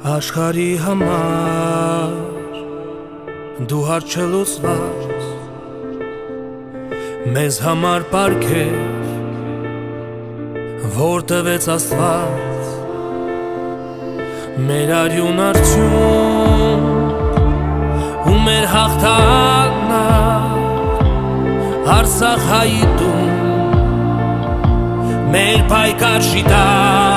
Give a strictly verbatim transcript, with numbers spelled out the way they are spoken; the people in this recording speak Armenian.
Աշխարհի համար դու հարչելուսված մեզ համար պարգև որ տվեց Աստված մեր արյուն արդյուն ու մեր հաղթանակ Արցախ հայի տուն մեր պայքար շիտակ